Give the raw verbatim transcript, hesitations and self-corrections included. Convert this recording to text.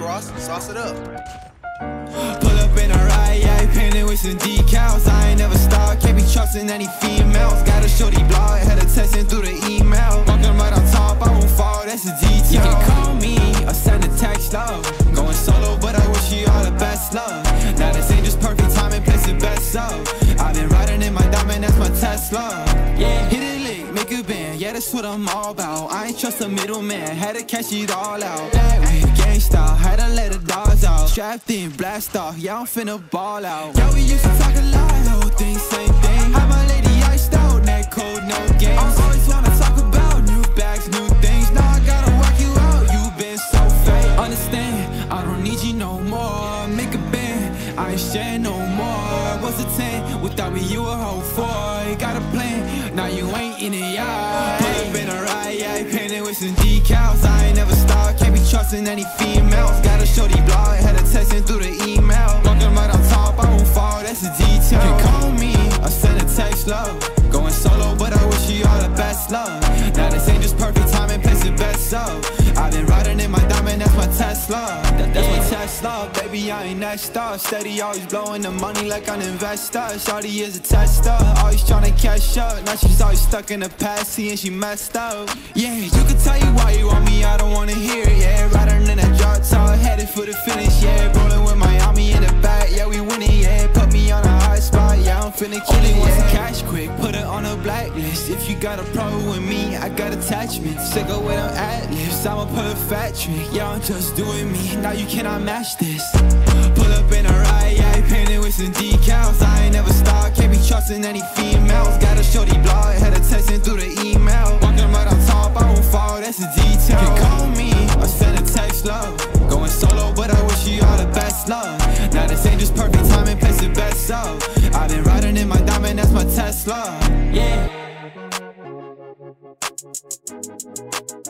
Ross, sauce it up. Pull up in a ride, yeah, painted with some decals. I ain't never stopped, can't be trusting any females. Got a shorty blog, had her texting through the email. Walking right on top, I won't fall, that's a detail. You can call me or send a text, love. Going solo, but I wish you all the best, love. Now this ain't just perfect timing, place it best up. I've been riding in my diamond, that's my Tesla. Yeah, hit it lick, make a band, yeah, that's what I'm all about. I ain't trust a middleman, had to cash it all out. That way, gang style, had to let the dogs out. Strapped in, blast off, yeah, I'm finna ball out. Yeah, we used to talk a lot, whole thing, same thing. Had my lady iced out, that cold, no games. I always wanna talk about new bags, new things. Now I gotta work you out, you been so fake. Understand, I don't need you no more. Make a band, I ain't sharing no more. What's a ten? Without me, you a whole four. You got a plan, now you ain't in the yard. Pull up in a ride, yeah, painted with some decals. I ain't never stopped, can't be trusting any females. Got a shorty blog, had her texting through the email. Walking right on top, I won't fall, that's a detail. You can call me or send a text, love. Going solo, but I wish you all the best, love. Now this ain't just perfect timing, place it best up. I've been riding in my diamond, that's my Tesla. That, that's my Tesla, baby, I ain't next up. Steady, always blowing the money like an investor. Shawty is a tester, always trying to catch up. Now she's always stuck in the past, seeing she messed up. Yeah, you can tell you why you want me, I don't wanna hear it, yeah. Riding in that drop top, headed for the finish, yeah. Rolling with Miami in the back, yeah, we winning, yeah. Put me on a high spot, yeah, I'm finna kill it, yeah. Cash quick, put it on a blacklist. If you got a problem with me, I got attachments. Sick of with them ad-libs, I'ma pull a fat trick. Yeah, I'm just doing me, now you cannot match this. Pull up in a ride, yeah, painted with some decals. I ain't never stopped, can't be trusting any females. Got a shorty blog, had her texting through the email. Walking right on top, I won't fall, that's a detail. You can call me or send a text, love. Going solo, but I wish you all the best, love. Now this ain't just perfect timing, place it best up. I've been riding in my diamond, that's my Tesla. Yeah.